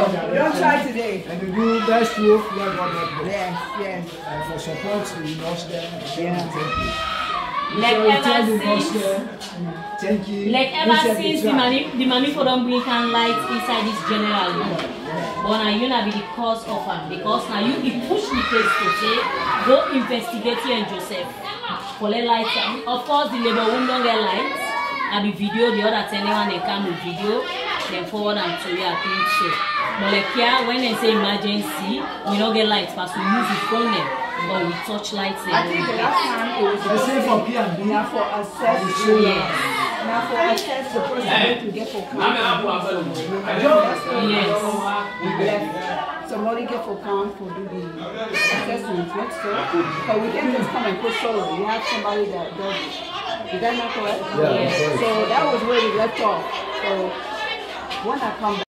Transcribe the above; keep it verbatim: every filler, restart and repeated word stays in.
Don't try today. And you do best work, yeah, God help you. Yes, yes. And for support, you know, yeah. Thank you. Like so ever since, thank you. Like ever since the money, the money for them blinking lights inside this general room. But now you not be the cause of her because now you be push the case to say go investigate you and Joseph. For the lights, of course the labor won't don't get lights. And the video, the other anyone they come with video, then forward and to you. I think so. But like here, when they say emergency, we don't get lights, but we use the phone them. But we touch lights. I think the last time it was the same for P and B. Now for access, yes. Now for access, the person hey. to get for count. Yes. Yes. Somebody get for count for do the assessment. What's so? But we can't just come and put solo. We have somebody that does it. Is that not correct? Yeah. So that was where we left off. So when I come back.